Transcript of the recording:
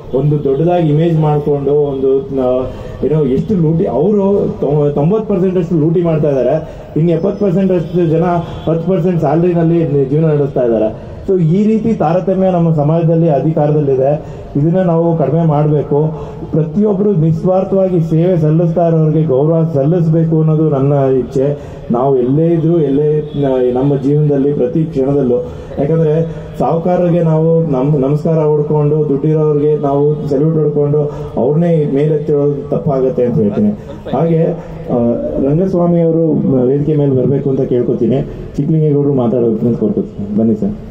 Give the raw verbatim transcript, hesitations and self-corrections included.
ಒಂದು ದೊಡ್ಡದಾಗಿ ಇಮೇಜ್ ಮಾಡಿಕೊಂಡು ಒಂದು ಏನೋ ಎಷ್ಟು ಲೂಟಿ ಅವರು ತೊಂಬತ್ತು ಪರ್ಸೆಂಟ್ ಅಷ್ಟು ಲೂಟಿ ಮಾಡ್ತಾ ಇದ್ದಾರೆ, ಇನ್ನು ಎಪ್ಪತ್ತು ಪರ್ಸೆಂಟ್ ಅಷ್ಟು ಜನ ಹತ್ತು ಪರ್ಸೆಂಟ್ ಸ್ಯಾಲ್ರಿನಲ್ಲಿ ಜೀವನ ನಡೆಸ್ತಾ ಇದ್ದಾರೆ. ಸೊ ಈ ರೀತಿ ತಾರತಮ್ಯ ನಮ್ಮ ಸಮಾಜದಲ್ಲಿ ಅಧಿಕಾರದಲ್ಲಿದೆ. ಇದನ್ನ ನಾವು ಕಡಿಮೆ ಮಾಡಬೇಕು. ಪ್ರತಿಯೊಬ್ಬರು ನಿಸ್ವಾರ್ಥವಾಗಿ ಸೇವೆ ಸಲ್ಲಿಸ್ತಾ ಇರೋರಿಗೆ ಗೌರವ ಸಲ್ಲಿಸಬೇಕು ಅನ್ನೋದು ನನ್ನ ಇಚ್ಛೆ. ನಾವು ಎಲ್ಲೇ ಇದ್ರು ಎಲ್ಲೇ ನಮ್ಮ ಜೀವನದಲ್ಲಿ ಪ್ರತಿ ಕ್ಷಣದಲ್ಲೂ, ಯಾಕಂದ್ರೆ ಸಾಹುಕಾರರಿಗೆ ನಾವು ನಮ್ಮ ನಮಸ್ಕಾರ ಹೊಡ್ಕೊಂಡು ದುಡ್ಡಿರೋರಿಗೆ ನಾವು ಸಲ್ಯೂಟ್ ಹೊಡ್ಕೊಂಡು ಅವ್ರನ್ನೇ ಮೇಲೆತ್ತಿರೋದು ತಪ್ಪಾಗತ್ತೆ ಅಂತ ಹೇಳ್ತೀನಿ. ಹಾಗೆ ರಂಗಸ್ವಾಮಿ ಅವರು ವೇದಿಕೆ ಮೇಲೆ ಬರಬೇಕು ಅಂತ ಕೇಳ್ಕೊತೀನಿ. ಚಿಕ್ಕಲಿಂಗೇಗೌಡರು ಮಾತಾಡೋದನ್ನ ಕೋರ್ಕೊತೀನಿ. ಬನ್ನಿ ಸರ್.